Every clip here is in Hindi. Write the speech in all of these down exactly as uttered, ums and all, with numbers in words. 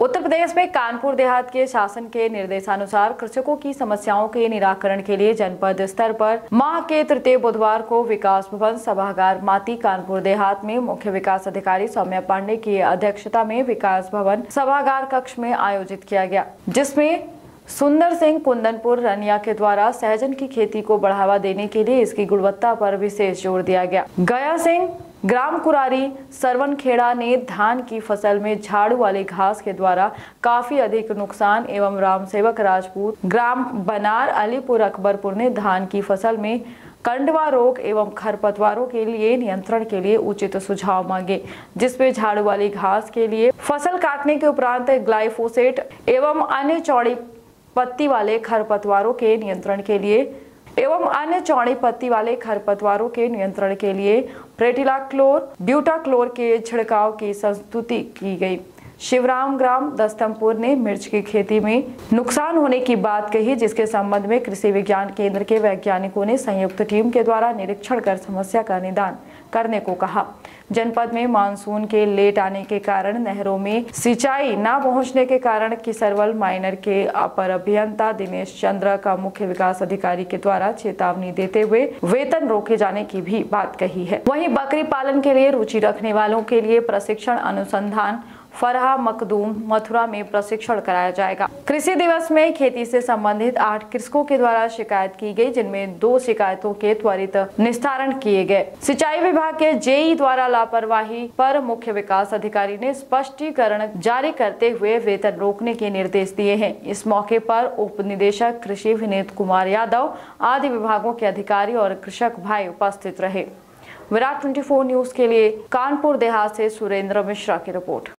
उत्तर प्रदेश में कानपुर देहात के शासन के निर्देशानुसार कृषकों की समस्याओं के निराकरण के लिए जनपद स्तर पर माह के तृतीय बुधवार को विकास भवन सभागार माती कानपुर देहात में मुख्य विकास अधिकारी सौम्या पांडे की अध्यक्षता में विकास भवन सभागार कक्ष में आयोजित किया गया, जिसमें सुंदर सिंह कुंदनपुर रनिया के द्वारा सहजन की खेती को बढ़ावा देने के लिए इसकी गुणवत्ता पर विशेष जोर दिया गया। गया सिंह ग्राम कुरारी सरवन खेड़ा ने धान की फसल में झाड़ू वाली घास के द्वारा काफी अधिक नुकसान एवं राम सेवक राजपूत ग्राम बनार अलीपुर अकबरपुर ने धान की फसल में कंडवा रोग एवं खरपतवारों के लिए नियंत्रण के लिए उचित सुझाव मांगे, जिसमें झाड़ू वाली घास के लिए फसल काटने के उपरांत ग्लाइफोसेट एवं अन्य चौड़ी पत्ती वाले खरपतवारों के नियंत्रण के लिए एवं अन्य चौड़ी पत्ती वाले खरपतवारों के नियंत्रण के लिए प्रेटिलाक्लोर ब्यूटाक्लोर के छिड़काव की संस्तुति की गई। शिवराम ग्राम दस्तमपुर ने मिर्च की खेती में नुकसान होने की बात कही, जिसके संबंध में कृषि विज्ञान केंद्र के वैज्ञानिकों ने संयुक्त टीम के द्वारा निरीक्षण कर समस्या का निदान करने को कहा। जनपद में मानसून के लेट आने के कारण नहरों में सिंचाई न पहुंचने के कारण किसरवल माइनर के अपर अभियंता दिनेश चंद्र का मुख्य विकास अधिकारी के द्वारा चेतावनी देते हुए वेतन रोके जाने की भी बात कही है। वहीं बकरी पालन के लिए रुचि रखने वालों के लिए प्रशिक्षण अनुसंधान फरहा मखदूम मथुरा में प्रशिक्षण कराया जाएगा। कृषि दिवस में खेती से संबंधित आठ कृषकों के द्वारा शिकायत की गई, जिनमें दो शिकायतों के त्वरित निस्तारण किए गए। सिंचाई विभाग के जेई द्वारा लापरवाही पर मुख्य विकास अधिकारी ने स्पष्टीकरण जारी करते हुए वेतन रोकने के निर्देश दिए हैं। इस मौके पर उप निदेशक कृषि विनीत कुमार यादव आदि विभागों के अधिकारी और कृषक भाई उपस्थित रहे। विराट चौबीस न्यूज के लिए कानपुर देहात से सुरेंद्र मिश्रा की रिपोर्ट।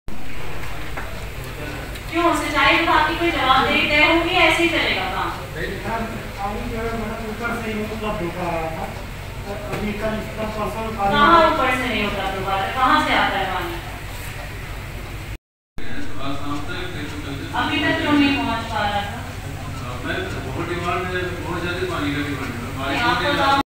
क्यों सिंचाई विभाग की कोई जवाबदेही तय होगी, ऐसे ही चलेगा काम? कहाँ ऊपर से नहीं होता दोबारा, कहाँ से आता है पानी? अभी तक क्यों नहीं पहुँच पा रहा था?